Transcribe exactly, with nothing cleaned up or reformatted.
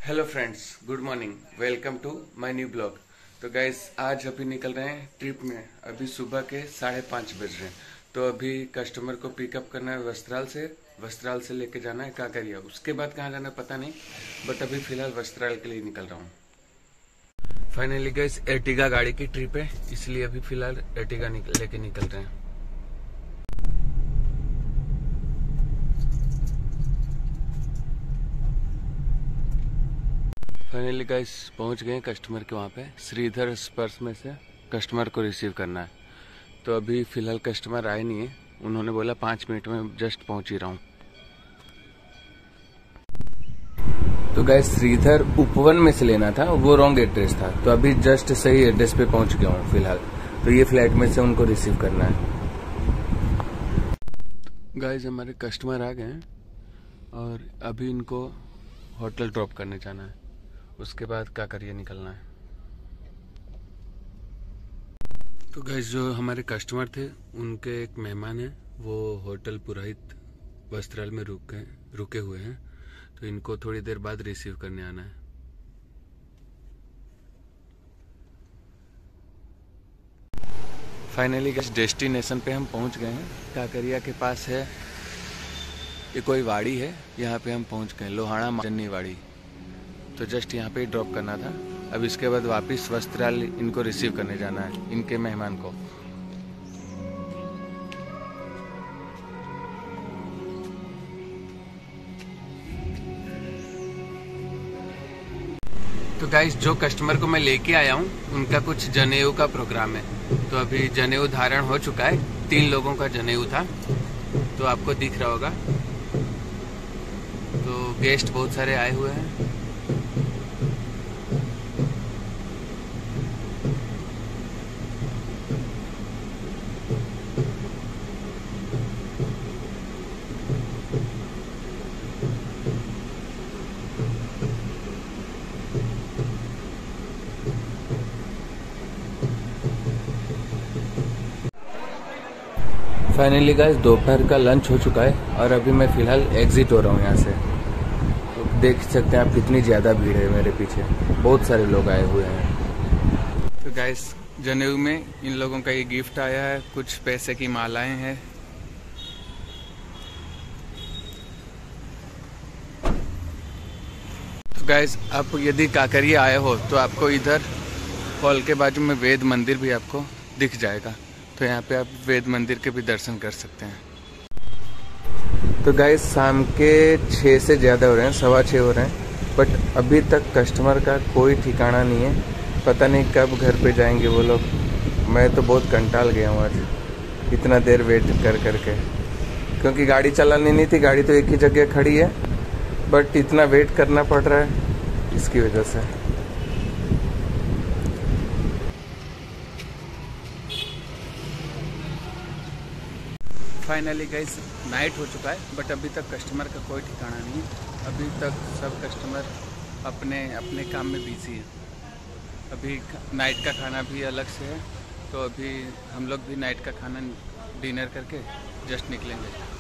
Hello friends, good morning, welcome to my new blog. तो guys आज अभी निकल रहे हैं ट्रिप में। अभी सुबह के साढ़े पाँच बज रहे हैं। तो अभी कस्टमर को पिकअप करना है वस्त्राल से वस्त्राल से लेके जाना है काकरिया। उसके बाद कहाँ जाना है पता नहीं, बट अभी फिलहाल वस्त्राल के लिए निकल रहा हूँ। फाइनली गाइस एर्टिगा गाड़ी की ट्रिप है, इसलिए अभी फिलहाल एर्टिगा लेके निकल रहे हैं। फाइनली गाइस पहुंच गए कस्टमर के वहाँ पे। श्रीधर स्पर्श में से कस्टमर को रिसीव करना है। तो अभी फिलहाल कस्टमर आए नहीं है, उन्होंने बोला पाँच मिनट में जस्ट पहुंच ही रहा हूँ। तो गाइस श्रीधर उपवन में से लेना था, वो रॉन्ग एड्रेस था, तो अभी जस्ट सही एड्रेस पे पहुंच गया हूँ फिलहाल। तो ये फ्लैट में से उनको रिसीव करना है। गाइस हमारे कस्टमर आ गए हैं और अभी इनको होटल ड्रॉप करने जाना है, उसके बाद काकरिया निकलना है। तो गाइस जो हमारे कस्टमर थे उनके एक मेहमान है, वो होटल पुरोहित वस्त्राल में रुक गए रुके हुए हैं। तो इनको थोड़ी देर बाद रिसीव करने आना है। फाइनली गाइस डेस्टिनेशन पे हम पहुंच गए हैं। काकरिया के पास है ये कोई वाड़ी है, यहाँ पे हम पहुंच गए, लोहाड़ा जन्नी वाड़ी। तो जस्ट यहाँ पे ही ड्रॉप करना था। अब इसके बाद वापस वस्त्राल इनको रिसीव करने जाना है, इनके मेहमान को। तो गाइस जो कस्टमर को मैं लेके आया हूँ उनका कुछ जनेऊ का प्रोग्राम है। तो अभी जनेऊ धारण हो चुका है, तीन लोगों का जनेऊ था, तो आपको दिख रहा होगा। तो गेस्ट बहुत सारे आए हुए हैं। फाइनली गाइस दोपहर का लंच हो चुका है और अभी मैं फिलहाल एग्जिट हो रहा हूँ यहाँ से। तो देख सकते हैं आप कितनी ज़्यादा भीड़ है मेरे पीछे, बहुत सारे लोग आए हुए हैं। तो गाइस जनेऊ में इन लोगों का ये गिफ्ट आया है, कुछ पैसे की मालाएं हैं। तो गाइस आप यदि काकरिया आए हो तो आपको इधर हॉल के बाजू में वेद मंदिर भी आपको दिख जाएगा। तो यहाँ पे आप वेद मंदिर के भी दर्शन कर सकते हैं। तो गाइस शाम के छः से ज़्यादा हो रहे हैं, सवा छः हो रहे हैं, बट अभी तक कस्टमर का कोई ठिकाना नहीं है। पता नहीं कब घर पे जाएंगे वो लोग। मैं तो बहुत कंटाल गया हूँ आज इतना देर वेट कर करके, क्योंकि गाड़ी चलानी नहीं थी। गाड़ी तो एक ही जगह खड़ी है, बट इतना वेट करना पड़ रहा है इसकी वजह से। फाइनली गाइस नाइट हो चुका है, बट अभी तक कस्टमर का कोई ठिकाना नहीं है। अभी तक सब कस्टमर अपने अपने काम में बिजी हैं। अभी नाइट का खाना भी अलग से है, तो अभी हम लोग भी नाइट का खाना डिनर करके जस्ट निकलेंगे।